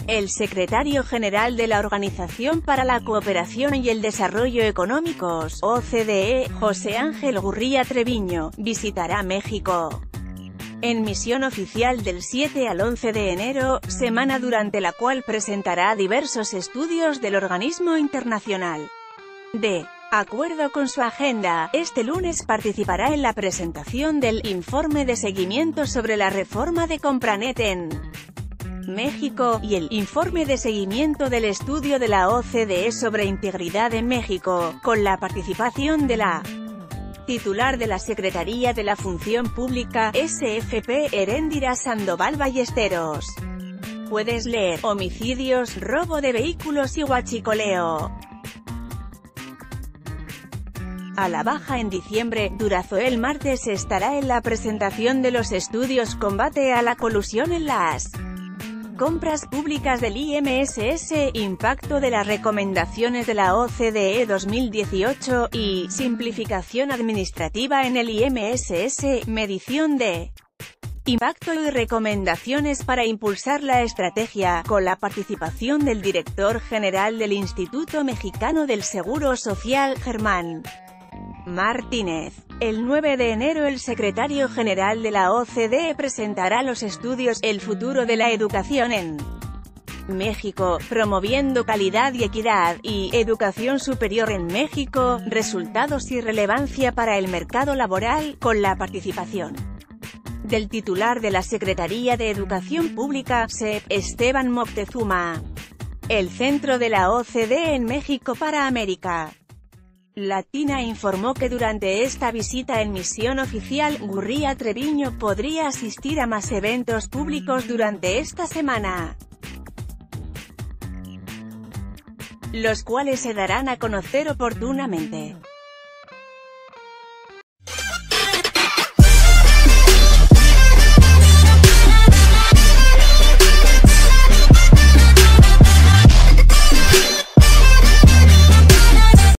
El secretario general de la Organización para la Cooperación y el Desarrollo Económicos, OCDE, José Ángel Gurría Treviño, visitará México. En misión oficial del 7 al 11 de enero, semana durante la cual presentará diversos estudios del organismo internacional. De acuerdo con su agenda, este lunes participará en la presentación del informe de seguimiento sobre la reforma de Compranet en México, y el informe de seguimiento del estudio de la OCDE sobre integridad en México, con la participación de la titular de la Secretaría de la Función Pública, SFP, Eréndira Sandoval Ballesteros. Puedes leer: homicidios, robo de vehículos y huachicoleo a la baja en diciembre. Durazo el martes estará en la presentación de los estudios Combate a la colusión en las compras públicas del IMSS, Impacto de las recomendaciones de la OCDE 2018, y Simplificación administrativa en el IMSS, Medición de impacto y recomendaciones para impulsar la estrategia, con la participación del director general del Instituto Mexicano del Seguro Social, Germán Martínez. El 9 de enero el secretario general de la OCDE presentará los estudios El futuro de la educación en México, promoviendo calidad y equidad, y Educación superior en México, resultados y relevancia para el mercado laboral, con la participación del titular de la Secretaría de Educación Pública, SEP, Esteban Moctezuma. El Centro de la OCDE en México para América Latina informó que durante esta visita en misión oficial, Gurría Treviño podría asistir a más eventos públicos durante esta semana, los cuales se darán a conocer oportunamente.